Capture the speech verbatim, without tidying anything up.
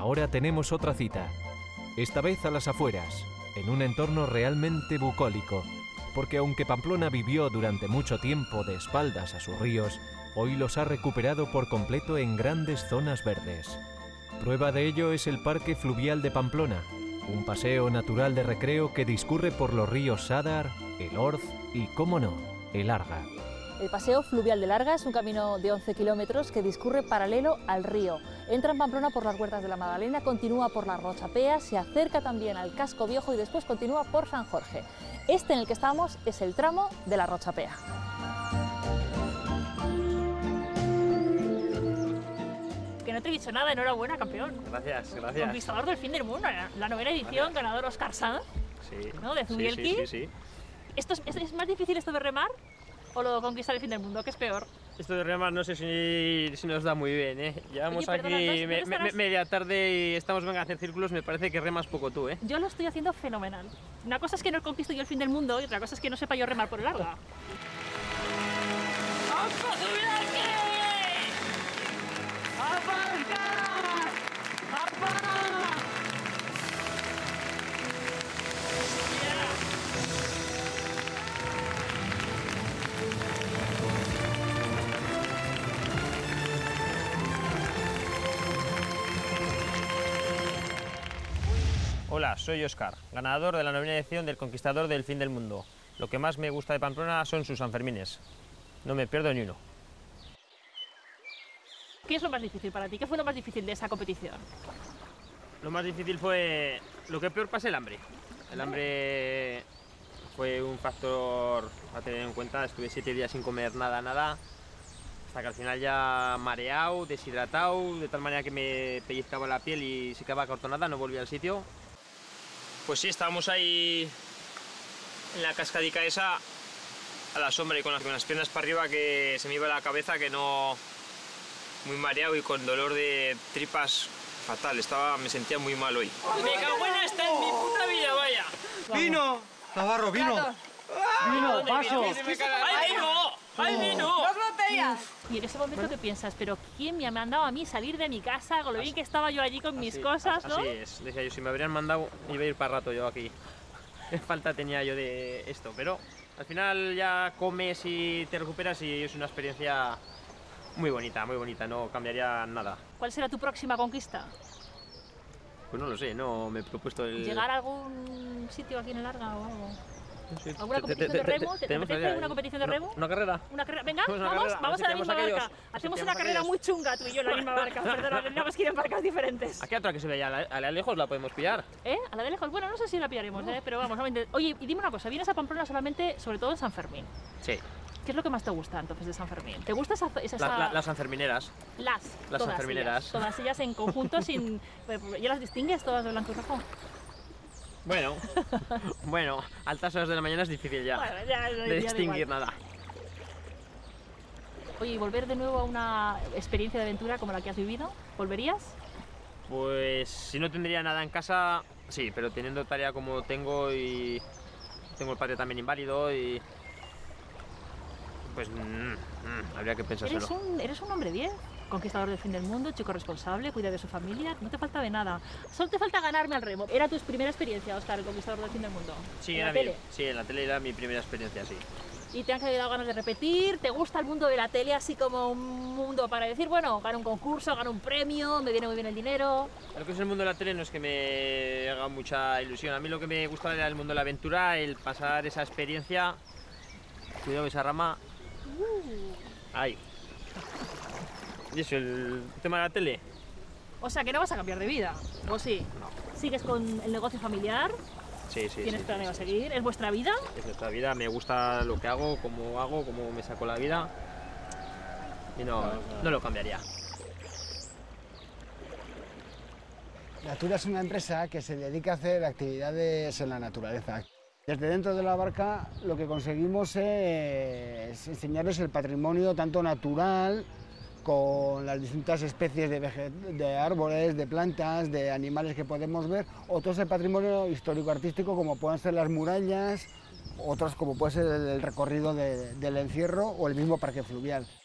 ahora tenemos otra cita. Esta vez a las afueras, en un entorno realmente bucólico, porque aunque Pamplona vivió durante mucho tiempo de espaldas a sus ríos, hoy los ha recuperado por completo en grandes zonas verdes. Prueba de ello es el Parque Fluvial de Pamplona, un paseo natural de recreo que discurre por los ríos Sadar, el Orz y, cómo no, el Arga. El Paseo Fluvial del Arga es un camino de once kilómetros que discurre paralelo al río. Entra en Pamplona por las Huertas de la Magdalena, continúa por la Rochapea, se acerca también al Casco Viejo y después continúa por San Jorge. Este en el que estamos es el tramo de la Rochapea. Que no te he dicho nada, enhorabuena, campeón. Gracias, gracias. Conquistador del fin del mundo, la novena edición, gracias. Ganador Oscar Sanz, sí. ¿no? De Zubielki. Sí, sí, sí, sí. ¿Esto es, ¿Es más difícil esto de remar o lo de conquistar el fin del mundo? ¿Qué es peor? Esto de remar no sé si, si nos da muy bien, ¿eh? Llevamos Oye, perdona, aquí ¿no- no me, estarás- me, media tarde y estamos venga a hacer círculos, me parece que remas poco tú, ¿eh? Yo lo estoy haciendo fenomenal. Una cosa es que no conquisto yo el fin del mundo y otra cosa es que no sepa yo remar por el Arga. ¡Ojo, Zubielki! ¡Aparca! ¡Aparca! Hola, soy Óscar, ganador de la novena edición del Conquistador del Fin del Mundo. Lo que más me gusta de Pamplona son sus Sanfermines. No me pierdo ni uno. ¿Qué es lo más difícil para ti? ¿Qué fue lo más difícil de esa competición? Lo más difícil fue... Lo que peor pasé el hambre. El hambre fue un factor a tener en cuenta. Estuve siete días sin comer nada, nada. Hasta que al final ya mareado, deshidratado, de tal manera que me pellizcaba la piel y se quedaba acortonada, no volvía al sitio. Pues sí, estábamos ahí en la cascadica esa, a la sombra y con las, con las piernas para arriba que se me iba la cabeza, que no... muy mareado y con dolor de tripas fatal, estaba, me sentía muy mal hoy. Me cago en esta en mi puta vida, vaya. ¡Vino! Navarro, vino. ¡Vino, paso! ¡Ay, vino! ¡Ay, vino! ¡Dos botellas! Y en ese momento, ¿qué piensas? ¿Pero quién me ha mandado a mí salir de mi casa con lo bien que estaba yo allí con mis Así- cosas, no? Así es, decía yo, si me habrían mandado iba a ir para rato yo aquí. Qué falta tenía yo de esto, pero al final ya comes y te recuperas y es una experiencia muy bonita, muy bonita, no cambiaría nada. ¿Cuál será tu próxima conquista? Pues no lo sé, no me he propuesto el... ¿Llegar a algún sitio aquí en el Arga o algo? Sí. ¿Alguna Te- competición te- de te- remo? ¿Te tenemos apetece idea, alguna ¿eh? competición de Una- remo? Una carrera. Una carrera. Venga, Hacemos una vamos, carrera, vamos a la así misma tenemos barca. aquellos, así Hacemos una tenemos carrera aquellos. muy chunga tú y yo en la misma barca. Perdona, tendríamos que ir en barcas diferentes. Aquí otra que se ve ya, a la, a la lejos la podemos pillar. ¿Eh? ¿A la de lejos? Bueno, no sé si la pillaremos, ¿eh? Pero vamos, vamos a intentar. Oye, y dime una cosa, vienes a Pamplona solamente, sobre todo en San Fermín. Sí, ¿Qué es lo que más te gusta entonces de San Fermín? ¿Te gusta esa, esa, la- esa- la- las sanfermineras. las, las todas sanfermineras. ellas, todas ellas en conjunto sin... ¿Ya las distingues todas de blanco y rojo? Bueno, bueno, altas horas de la mañana es difícil ya, Bueno, ya- ya- ya de da distinguir igual. nada. Oye, ¿y volver de nuevo a una experiencia de aventura como la que has vivido? ¿Volverías? Pues si no tendría nada en casa, sí, pero teniendo tarea como tengo y tengo el padre también inválido y pues mm, mm, habría que pensárselo. Eres un, eres un hombre bien, conquistador del fin del mundo, chico responsable, cuida de su familia, no te falta de nada. Solo te falta ganarme al remo. ¿Era tu primera experiencia, Óscar, el conquistador del fin del mundo? Sí, ¿En era la mi, tele? sí, en la tele era mi primera experiencia, sí. ¿Y te han quedado ganas de repetir? ¿Te gusta el mundo de la tele así como un mundo para decir, bueno, gano un concurso, gano un premio, me viene muy bien el dinero? Lo que es el mundo de la tele no es que me haga mucha ilusión. A mí lo que me gustaba era el mundo de la aventura, el pasar esa experiencia. Cuidado esa rama. Ahí. Y eso, el tema de la tele. O sea, que no vas a cambiar de vida, ¿o sí? No. ¿Sigues con el negocio familiar? Sí, sí, ¿Tienes sí, planeado sí, seguir? ¿Es vuestra vida? sí. Es nuestra vida, me gusta lo que hago, cómo hago, cómo me saco la vida. Y no, no lo cambiaría. Natura es una empresa que se dedica a hacer actividades en la naturaleza. Desde dentro de la barca lo que conseguimos es enseñarles el patrimonio tanto natural, con las distintas especies de, vege- de árboles, de plantas, de animales que podemos ver, otros el patrimonio histórico-artístico como pueden ser las murallas, otros como puede ser el recorrido de- del encierro o el mismo parque fluvial.